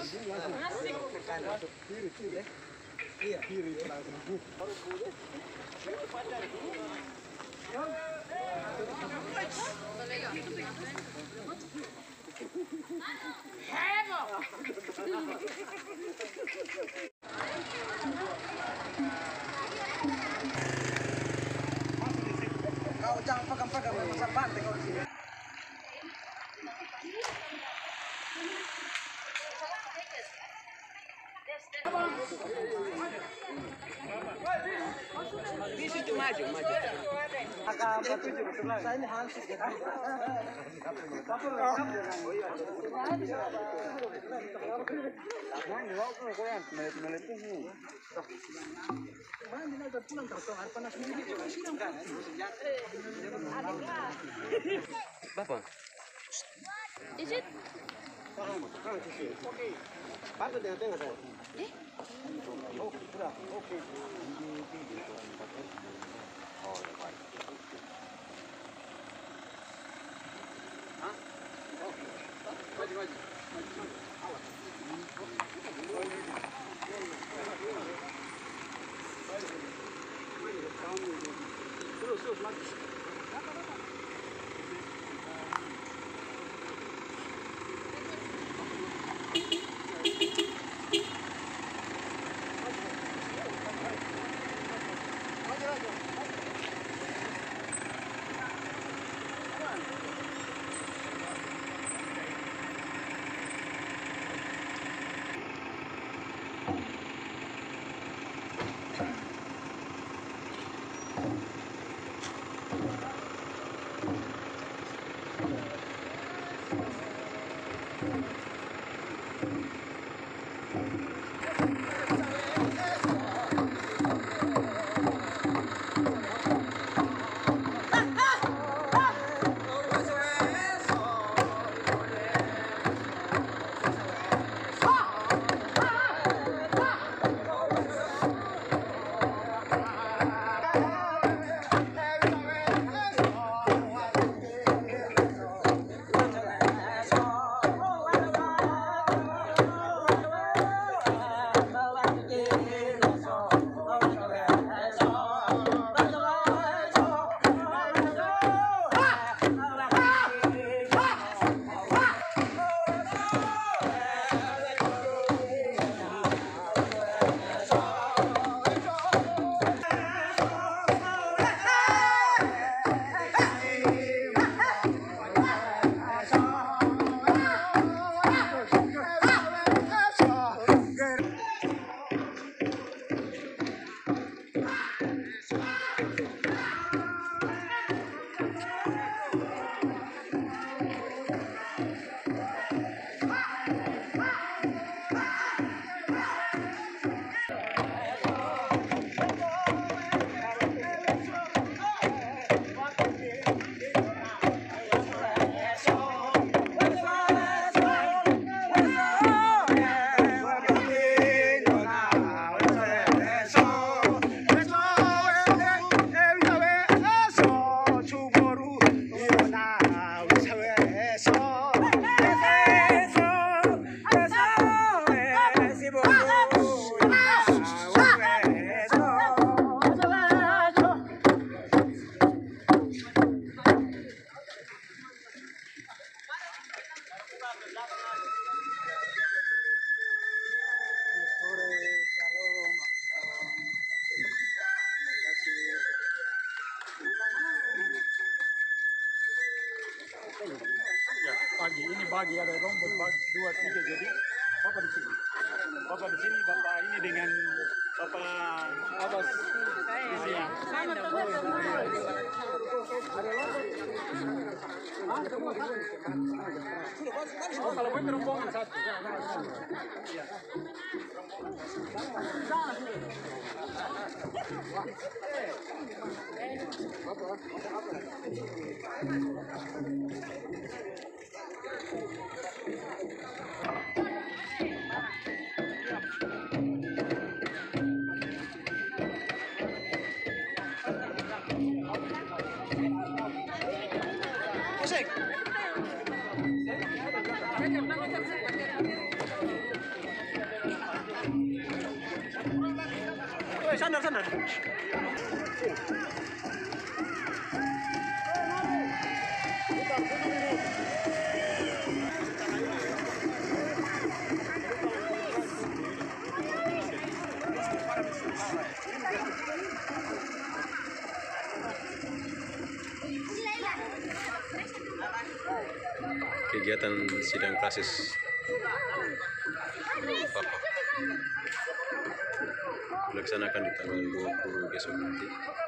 Kau jangan pegang-pegang masa pantai kau di sini. Di situ maju. Saya ini Hansis ya. Bapak. Is it? Oke. Pantai tengah saya. Oh, sudah. Oke. Oh, baik. Hah? Oh. Maju. Awas. Terus maju. Pagi ini bagi ada rombongan bagi 2, 3 jadi bapak di sini. Bapak di sini, bapak ini dengan bapak Abbas di sini. Oh, kalau gue rombongan satu. Iya. Musik. sandar. Kegiatan sidang klasis Papua dilaksanakan di tanggal 20 besok nanti.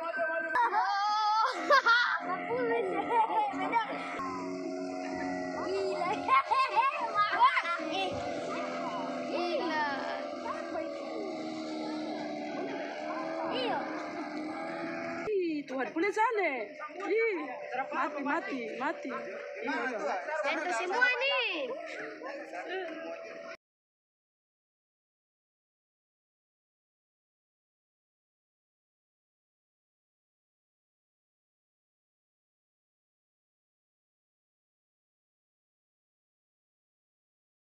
Tuhan boleh sana. Mati. Jatuh semua nih.